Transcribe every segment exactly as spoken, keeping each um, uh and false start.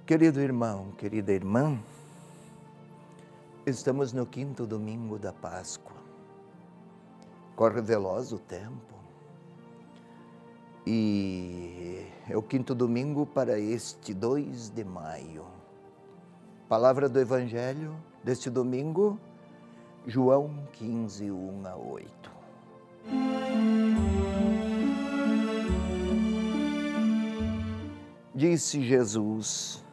Querido irmão, querida irmã, estamos no quinto domingo da Páscoa. Corre veloz o tempo e é o quinto domingo para este dois de maio. Palavra do Evangelho deste domingo, João quinze, um a oito. Disse Jesus: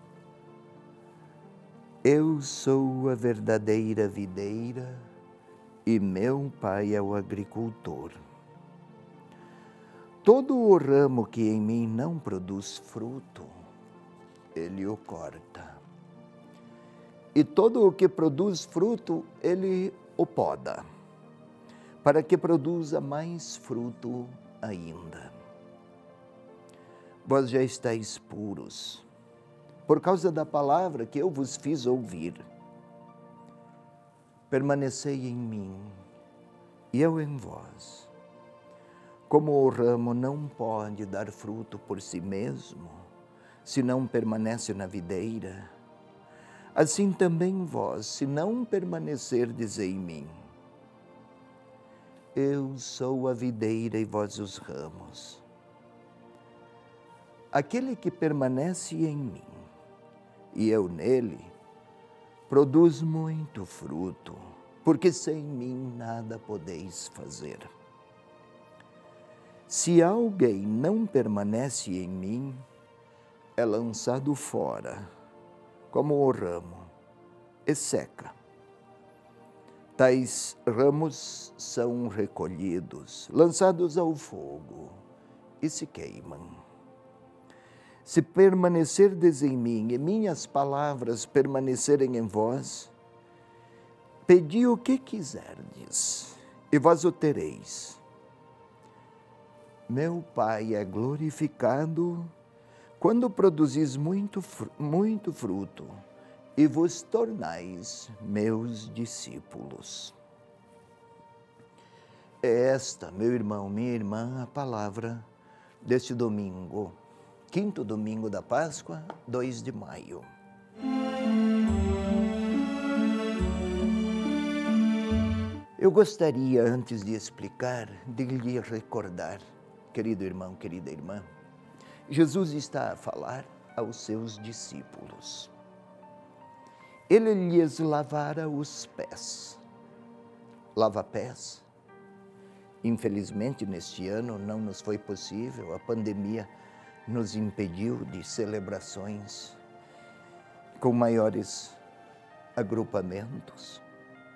Eu sou a verdadeira videira e meu Pai é o agricultor. Todo o ramo que em mim não produz fruto, Ele o corta. E todo o que produz fruto, Ele o poda, para que produza mais fruto ainda. Vós já estáis puros, por causa da palavra que eu vos fiz ouvir. Permanecei em mim, e eu em vós. Como o ramo não pode dar fruto por si mesmo, se não permanece na videira, assim também vós, se não permanecerdes em mim. Eu sou a videira e vós os ramos. Aquele que permanece em mim, e eu nele, produz muito fruto, porque sem mim nada podeis fazer. Se alguém não permanece em mim, é lançado fora, como o ramo, e seca. Tais ramos são recolhidos, lançados ao fogo, e se queimam. Se permanecerdes em mim e minhas palavras permanecerem em vós, pedi o que quiserdes, e vós o tereis. Meu Pai é glorificado quando produzis muito, muito fruto e vos tornais meus discípulos. É esta, meu irmão, minha irmã, a palavra deste domingo. Quinto domingo da Páscoa, dois de maio. Eu gostaria, antes de explicar, de lhe recordar, querido irmão, querida irmã, Jesus está a falar aos seus discípulos. Ele lhes lavara os pés. Lava-pés. Infelizmente, neste ano não nos foi possível, a pandemia nos impediu de celebrações com maiores agrupamentos.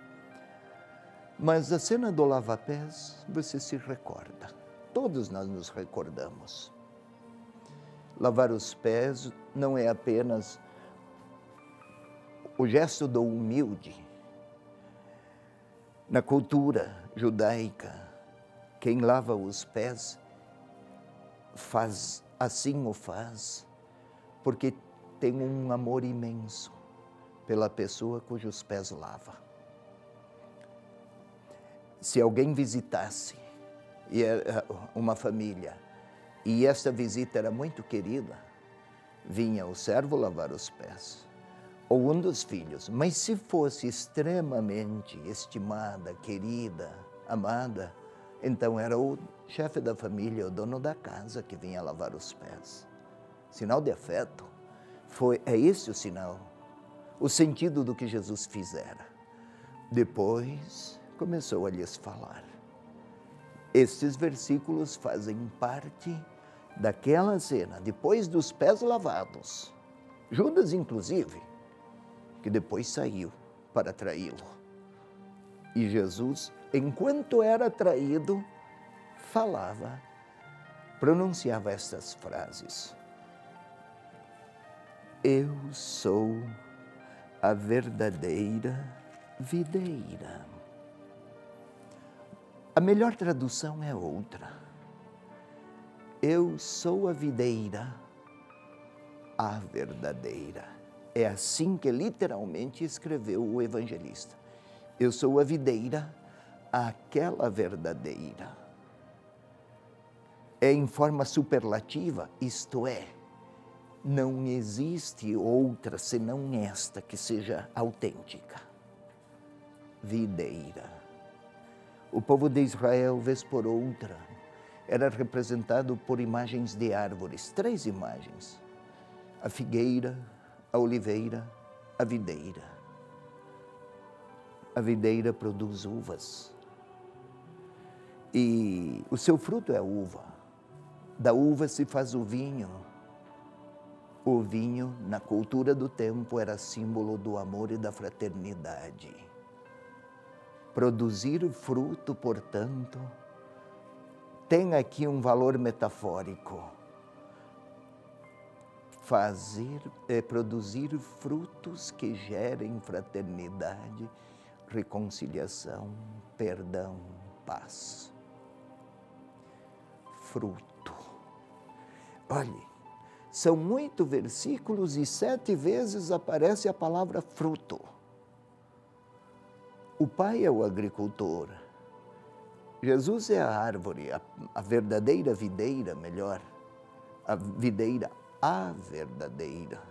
Mas a cena do lava-pés, você se recorda. Todos nós nos recordamos. Lavar os pés não é apenas o gesto do humilde. Na cultura judaica, quem lava os pés faz assim o faz, porque tem um amor imenso pela pessoa cujos pés lava. Se alguém visitasse e era uma família, e esta visita era muito querida, vinha o servo lavar os pés, ou um dos filhos. Mas se fosse extremamente estimada, querida, amada, então era o chefe da família, o dono da casa, que vinha lavar os pés. Sinal de afeto. Foi, é esse o sinal, o sentido do que Jesus fizera. Depois começou a lhes falar. Estes versículos fazem parte daquela cena, depois dos pés lavados. Judas, inclusive, que depois saiu para traí-lo. E Jesus, enquanto era traído, falava, pronunciava estas frases. Eu sou a verdadeira videira. A melhor tradução é outra. Eu sou a videira, a verdadeira. É assim que literalmente escreveu o evangelista. Eu sou a videira, aquela verdadeira. É em forma superlativa, isto é, Não existe outra senão esta que seja autêntica. Videira. O povo de Israel, vez por outra, era representado por imagens de árvores, três imagens: a figueira, a oliveira, a videira. A videira produz uvas e o seu fruto é a uva. Da uva se faz o vinho. O vinho, na cultura do tempo, era símbolo do amor e da fraternidade. Produzir fruto, portanto, tem aqui um valor metafórico. Fazer, é, produzir frutos que gerem fraternidade, reconciliação, perdão, paz. Fruto. Olhe, são oito versículos e sete vezes aparece a palavra fruto. O Pai é o agricultor. Jesus é a árvore, a, a verdadeira videira, melhor. A videira, a verdadeira.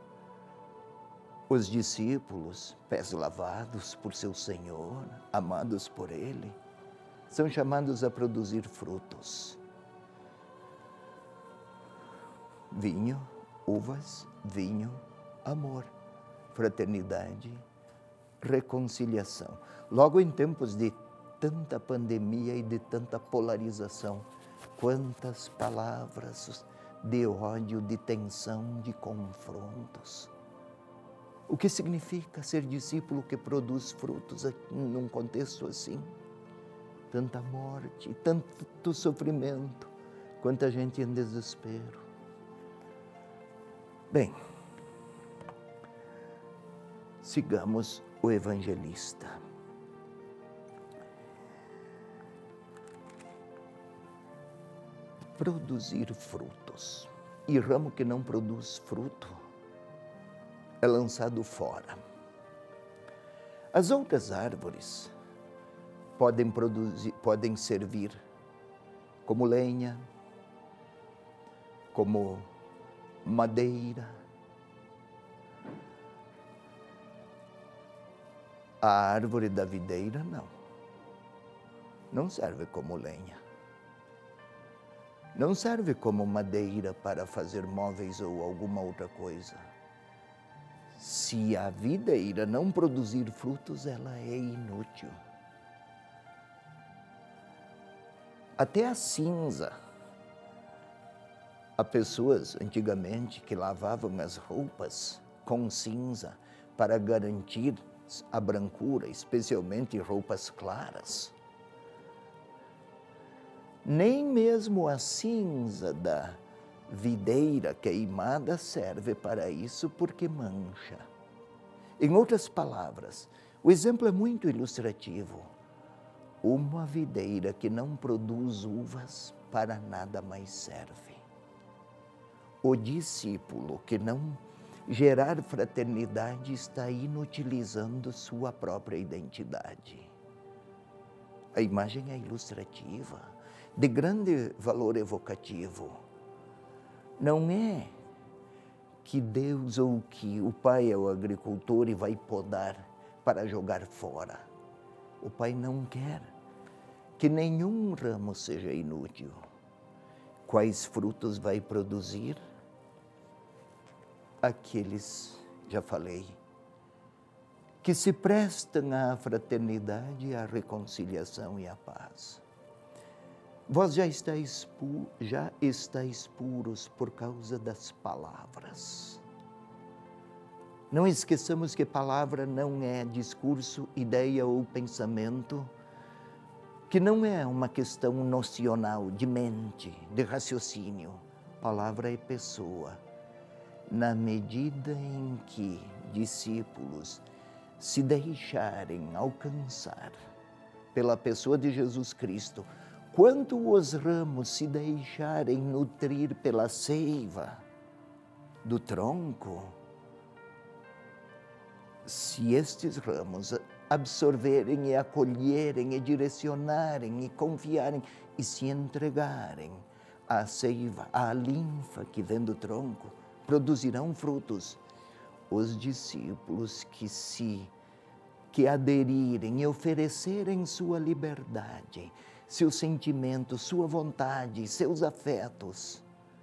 Os discípulos, pés lavados por seu Senhor, amados por Ele, são chamados a produzir frutos. Vinho, uvas, vinho, amor, fraternidade, reconciliação. Logo em tempos de tanta pandemia e de tanta polarização, quantas palavras de ódio, de tensão, de confrontos. O que significa ser discípulo que produz frutos num contexto assim? Tanta morte, tanto sofrimento, quanta gente em desespero. Bem, sigamos o evangelista. Produzir frutos. E ramo que não produz fruto é lançado fora. As outras árvores podem produzir, podem servir como lenha, como madeira. A árvore da videira não. Não serve como lenha. Não serve como madeira para fazer móveis ou alguma outra coisa. Se a videira não produzir frutos, ela é inútil. Até a cinza. Há pessoas, antigamente, que lavavam as roupas com cinza para garantir a brancura, especialmente roupas claras. Nem mesmo a cinza da videira queimada serve para isso, porque mancha. Em outras palavras, o exemplo é muito ilustrativo. Uma videira que não produz uvas, para nada mais serve. O discípulo que não gerar fraternidade está inutilizando sua própria identidade. A imagem é ilustrativa, de grande valor evocativo. Não é que Deus ou que o Pai é o agricultor e vai podar para jogar fora. O Pai não quer que nenhum ramo seja inútil. Quais frutos vai produzir? Aqueles, já falei, que se prestam à fraternidade, à reconciliação e à paz. Vós já estáis, pu já estáis puros por causa das palavras. Não esqueçamos que palavra não é discurso, ideia ou pensamento, que não é uma questão nocional, de mente, de raciocínio. Palavra é pessoa. Na medida em que discípulos se deixarem alcançar pela pessoa de Jesus Cristo, quanto os ramos se deixarem nutrir pela seiva do tronco, se estes ramos absorverem e acolherem e direcionarem e confiarem e se entregarem à seiva, à linfa que vem do tronco, produzirão frutos. Os discípulos que se que aderirem e oferecerem sua liberdade, seus sentimentos, sua vontade, seus afetos,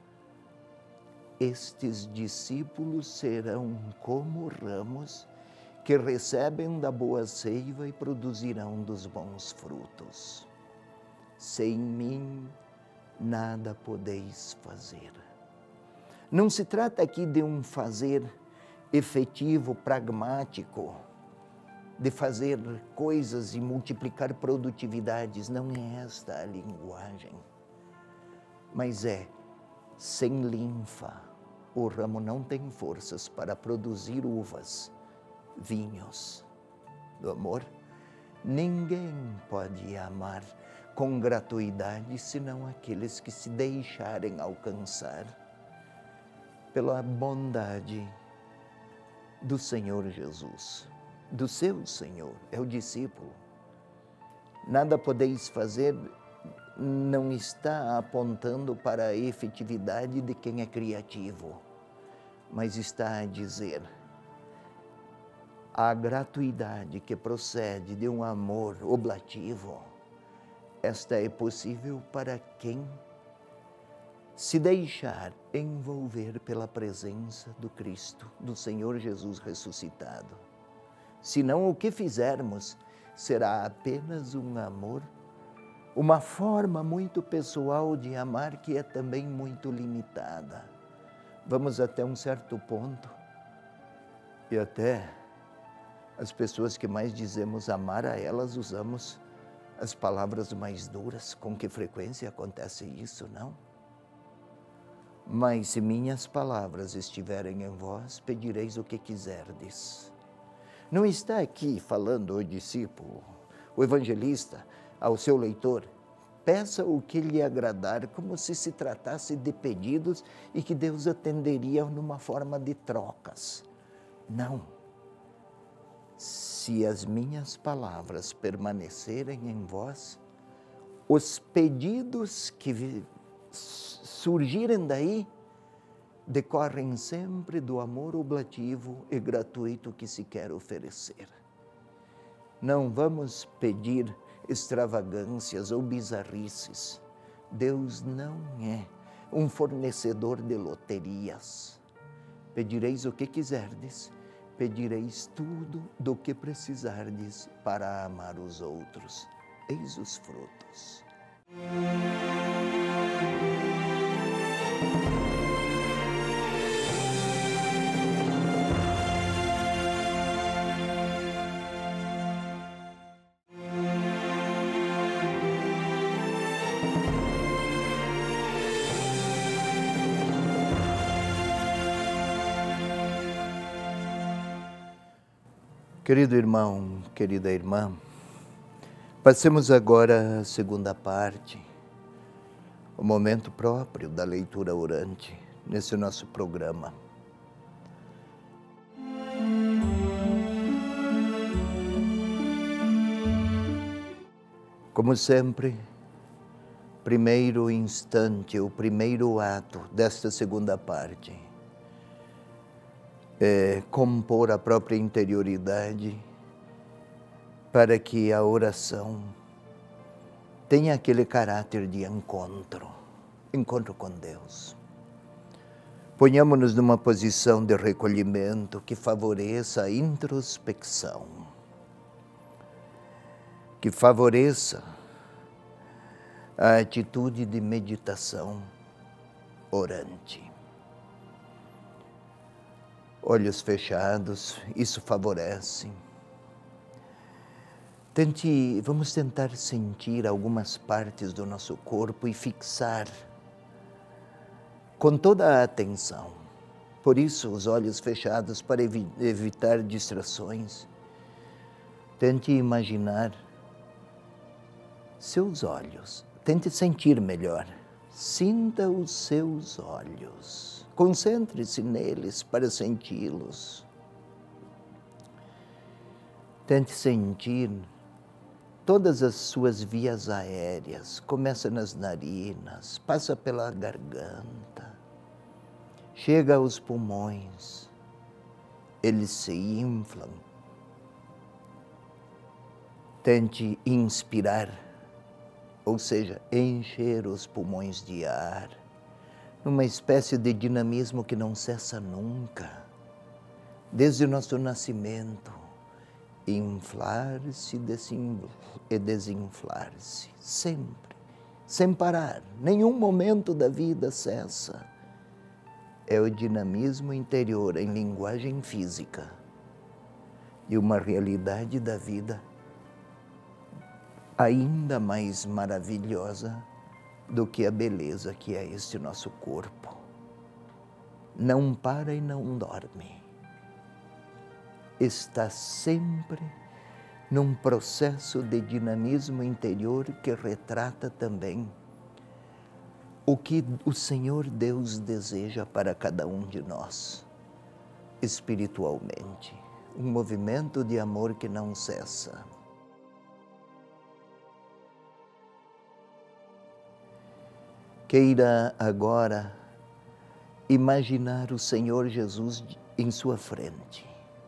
estes discípulos serão como ramos que recebem da boa seiva e produzirão dos bons frutos. Sem mim, nada podeis fazer. Não se trata aqui de um fazer efetivo, pragmático, de fazer coisas e multiplicar produtividades. Não é esta a linguagem. Mas é, sem linfa, o ramo não tem forças para produzir uvas, vinhos. Do amor, ninguém pode amar com gratuidade senão aqueles que se deixarem alcançar pela bondade do Senhor Jesus, do seu Senhor, é o discípulo. Nada podeis fazer não está apontando para a efetividade de quem é criativo, mas está a dizer a gratuidade que procede de um amor oblativo. Esta é possível para quem se deixar envolver pela presença do Cristo, do Senhor Jesus ressuscitado. Senão o que fizermos será apenas um amor, uma forma muito pessoal de amar que é também muito limitada. Vamos até um certo ponto e até as pessoas que mais dizemos amar a elas usamos as palavras mais duras. Com que frequência acontece isso, não? Mas se minhas palavras estiverem em vós, pedireis o que quiserdes. Não está aqui falando o discípulo, o evangelista, ao seu leitor, peça o que lhe agradar, como se se tratasse de pedidos e que Deus atenderia numa forma de trocas. Não. Se as minhas palavras permanecerem em vós, os pedidos que surgirem daí decorrem sempre do amor oblativo e gratuito que se quer oferecer. Não vamos pedir extravagâncias ou bizarrices. Deus não é um fornecedor de loterias. Pedireis o que quiserdes, pedireis tudo do que precisardes para amar os outros. Eis os frutos. Querido irmão, querida irmã, passemos agora à segunda parte, o momento próprio da leitura orante nesse nosso programa. Como sempre, primeiro instante, o primeiro ato desta segunda parte, É, compor a própria interioridade para que a oração tenha aquele caráter de encontro, encontro com Deus. Ponhamos-nos numa posição de recolhimento que favoreça a introspecção, que favoreça a atitude de meditação orante. Olhos fechados, isso favorece. Tente, vamos tentar sentir algumas partes do nosso corpo e fixar com toda a atenção. Por isso, os olhos fechados para evi- evitar distrações. Tente imaginar seus olhos. Tente sentir melhor. Sinta os seus olhos. Concentre-se neles para senti-los. Tente sentir todas as suas vias aéreas. Começa nas narinas, passa pela garganta, chega aos pulmões, eles se inflam. Tente inspirar, ou seja, encher os pulmões de ar, numa espécie de dinamismo que não cessa nunca, desde o nosso nascimento, inflar-se e desinflar-se, sempre, sem parar, nenhum momento da vida cessa. É o dinamismo interior em linguagem física e uma realidade da vida ainda mais maravilhosa do que a beleza que é este nosso corpo. Não para e não dorme. Está sempre num processo de dinamismo interior que retrata também o que o Senhor Deus deseja para cada um de nós, espiritualmente. Um movimento de amor que não cessa. Queira agora imaginar o Senhor Jesus em sua frente.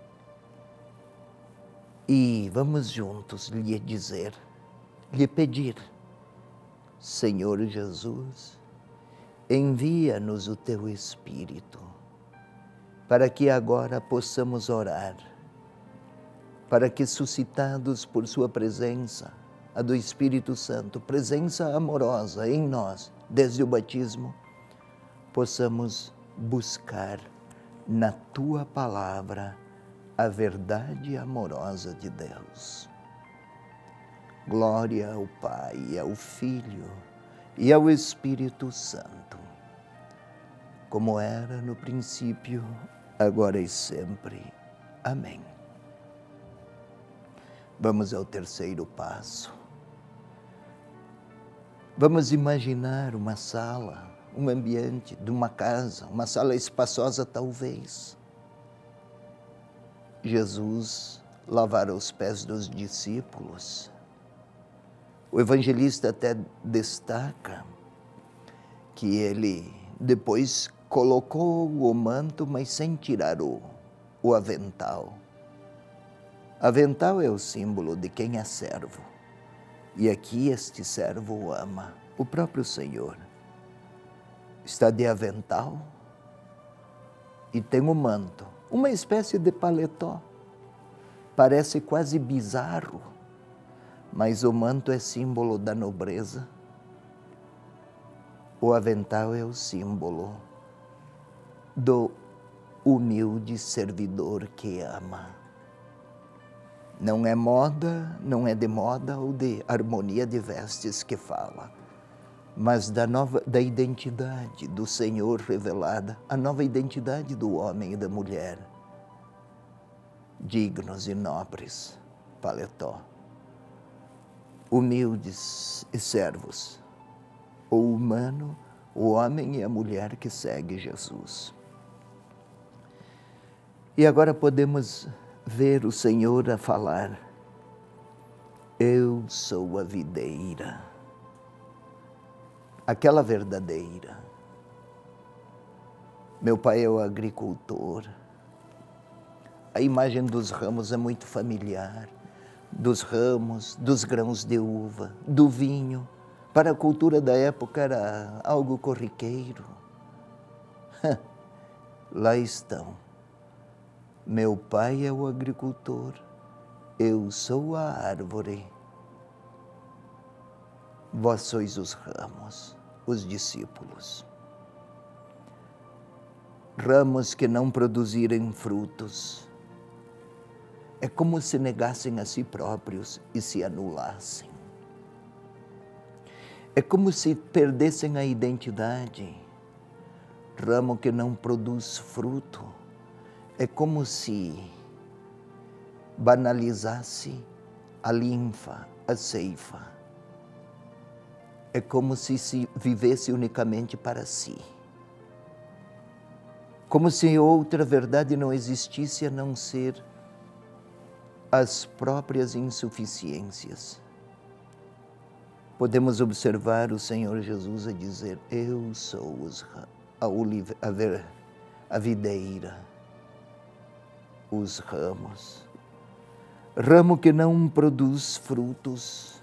E vamos juntos lhe dizer, lhe pedir, Senhor Jesus, envia-nos o Teu Espírito, para que agora possamos orar, para que suscitados por Sua presença, a do Espírito Santo, presença amorosa em nós, desde o batismo, possamos buscar na Tua Palavra a verdade amorosa de Deus. Glória ao Pai, ao Filho e ao Espírito Santo, como era no princípio, agora e sempre. Amém. Vamos ao terceiro passo. Vamos imaginar uma sala, um ambiente de uma casa, uma sala espaçosa talvez. Jesus lavara os pés dos discípulos. O evangelista até destaca que ele depois colocou o manto, mas sem tirar o, o avental. Avental é o símbolo de quem é servo. E aqui este servo o ama, o próprio Senhor. Está de avental e tem um manto, uma espécie de paletó. Parece quase bizarro, mas o manto é símbolo da nobreza. O avental é o símbolo do humilde servidor que ama. Não é moda, não é de moda ou de harmonia de vestes que fala, mas da nova, da identidade do Senhor revelada, a nova identidade do homem e da mulher, dignos e nobres, paletó, humildes e servos, o humano, o homem e a mulher que segue Jesus. E agora podemos ver o Senhor a falar, eu sou a videira, aquela verdadeira. Meu pai é o agricultor. A imagem dos ramos é muito familiar, dos ramos, dos grãos de uva, do vinho. Para a cultura da época era algo corriqueiro. Lá estão. Meu pai é o agricultor, eu sou a árvore. Vós sois os ramos, os discípulos. Ramos que não produzirem frutos. É como se negassem a si próprios e se anulassem. É como se perdessem a identidade. Ramo que não produz fruto. É como se banalizasse a linfa, a ceifa. É como se se vivesse unicamente para si. Como se outra verdade não existisse a não ser as próprias insuficiências. Podemos observar o Senhor Jesus a dizer, eu sou os, a, olive, a, ver, a videira, os ramos. Ramo que não produz frutos,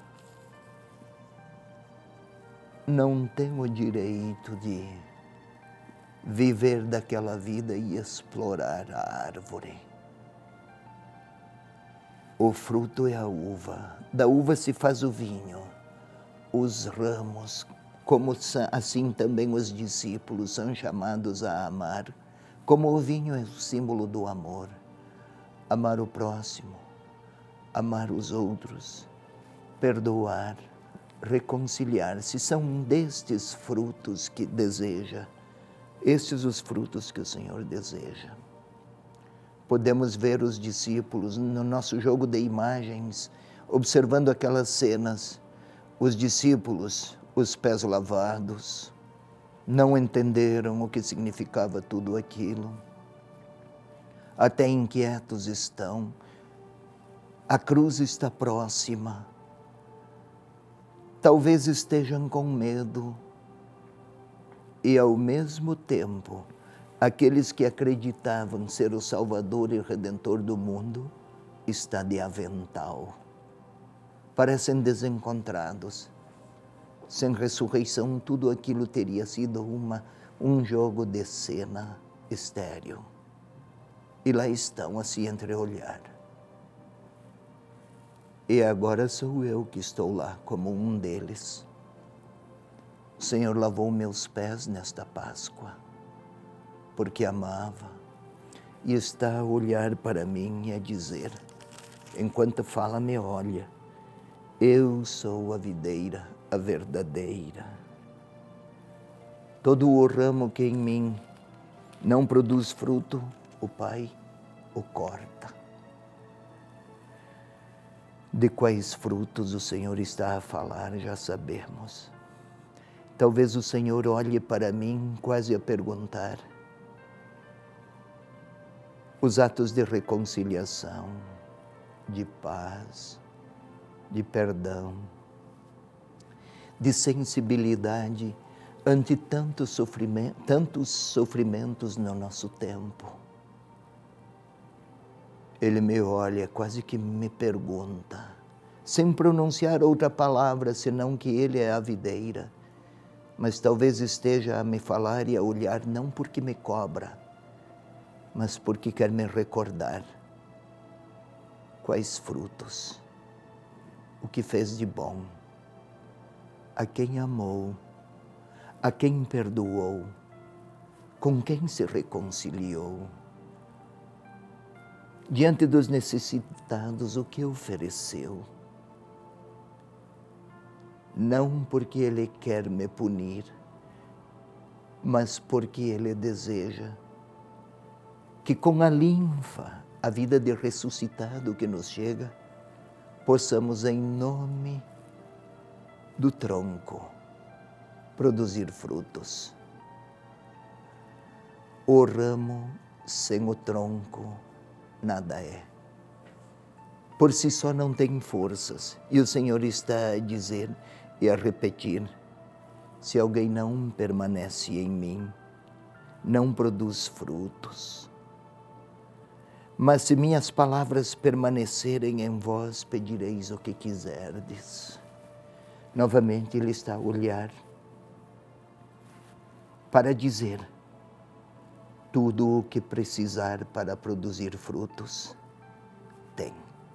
não tem o direito de viver daquela vida e explorar a árvore. O fruto é a uva, da uva se faz o vinho. Os ramos, como assim também os discípulos são chamados a amar, como o vinho é o símbolo do amor. Amar o próximo, amar os outros, perdoar, reconciliar-se, são destes frutos que deseja. Estes os frutos que o Senhor deseja. Podemos ver os discípulos no nosso jogo de imagens, observando aquelas cenas, os discípulos, os pés lavados, não entenderam o que significava tudo aquilo. Até inquietos estão, a cruz está próxima, talvez estejam com medo, e ao mesmo tempo, aqueles que acreditavam ser o Salvador e Redentor do mundo, está de avental. Parecem desencontrados. Sem ressurreição, tudo aquilo teria sido uma, um jogo de cena estéril. E lá estão a se entreolhar. E agora sou eu que estou lá como um deles. O Senhor lavou meus pés nesta Páscoa, porque amava, e está a olhar para mim e a dizer, enquanto fala me olha, eu sou a videira, a verdadeira. Todo o ramo que em mim não produz fruto, o Pai o corta. De quais frutos o Senhor está a falar, já sabemos. Talvez o Senhor olhe para mim quase a perguntar, os atos de reconciliação, de paz, de perdão, de sensibilidade ante tanto sofrimento, tantos sofrimentos no nosso tempo. Ele me olha, quase que me pergunta, sem pronunciar outra palavra, senão que Ele é a videira, mas talvez esteja a me falar e a olhar não porque me cobra, mas porque quer me recordar quais frutos, o que fez de bom, a quem amou, a quem perdoou, com quem se reconciliou. Diante dos necessitados, o que ofereceu. Não porque Ele quer me punir, mas porque Ele deseja que com a linfa, a vida de ressuscitado que nos chega, possamos em nome do tronco produzir frutos. O ramo sem o tronco nada é. Por si só não tem forças. E o Senhor está a dizer e a repetir, se alguém não permanece em mim, não produz frutos. Mas se minhas palavras permanecerem em vós, pedireis o que quiserdes. Novamente Ele está a olhar para dizer, tudo o que precisar para produzir frutos, tem.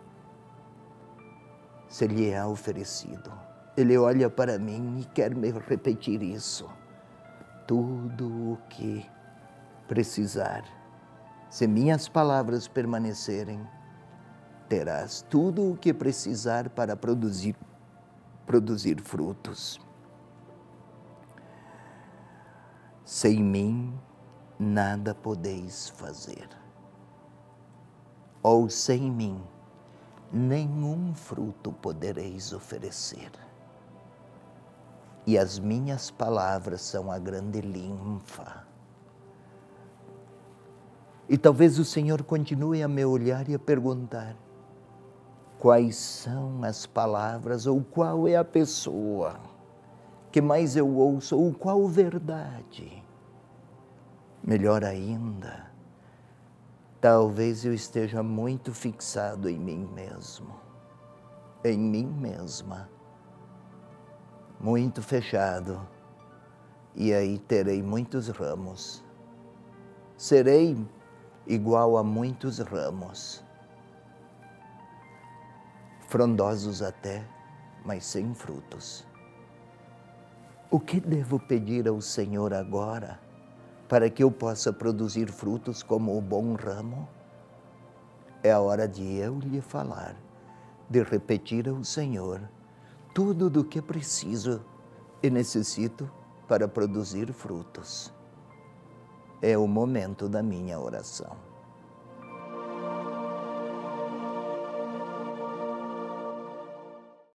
Se lhe é oferecido. Ele olha para mim e quer me repetir isso. Tudo o que precisar, se minhas palavras permanecerem, terás tudo o que precisar para produzir, produzir frutos. Sem mim, nada podeis fazer. Ou sem mim, nenhum fruto podereis oferecer. E as minhas palavras são a grande linfa. E talvez o Senhor continue a me olhar e a perguntar, quais são as palavras ou qual é a pessoa que mais eu ouço ou qual verdade? Melhor ainda, talvez eu esteja muito fixado em mim mesmo, em mim mesma, muito fechado, e aí terei muitos ramos. Serei igual a muitos ramos, frondosos até, mas sem frutos. O que devo pedir ao Senhor agora para que eu possa produzir frutos como o bom ramo? É a hora de eu lhe falar, de repetir ao Senhor tudo do que preciso e necessito para produzir frutos. É o momento da minha oração.